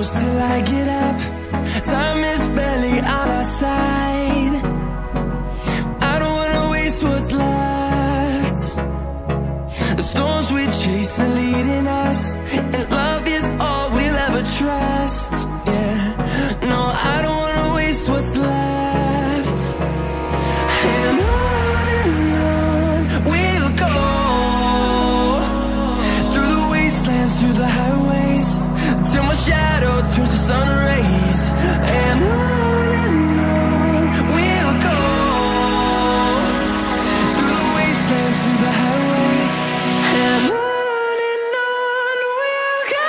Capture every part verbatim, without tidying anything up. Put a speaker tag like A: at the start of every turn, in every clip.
A: hours till I get up. Time is barely on our side. I don't wanna waste what's left. The storms we chase are leading us, and love is all we'll ever trust. Yeah, no, I don't wanna waste what's left. And on and on we'll go, through the wastelands, through the highways, till my shadow turns to sun rays. And on and on we'll go, through the wastelands, through the highways, and on and on we'll go.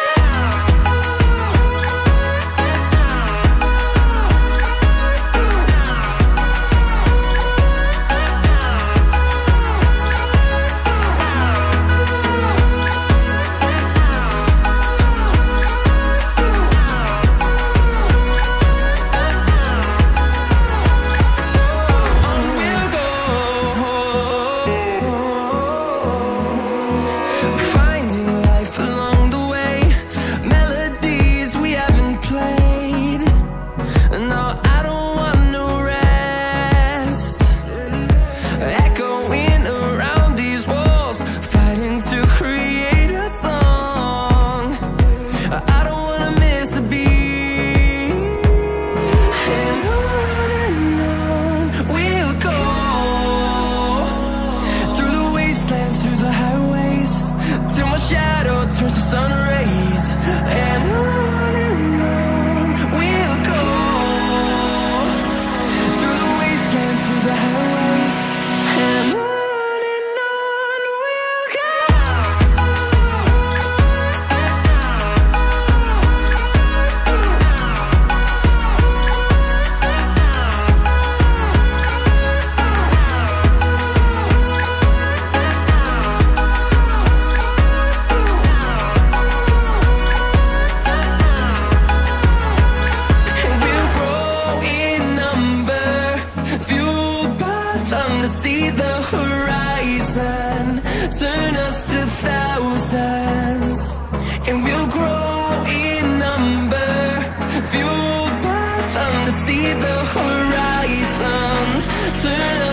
A: Turns to sun rays, and on and on we'll go, through the wastelands, through the highways, and on and on we'll go. See the horizon, turn us to thousands, and we'll grow in number, fueled by them. To see the horizon, turn us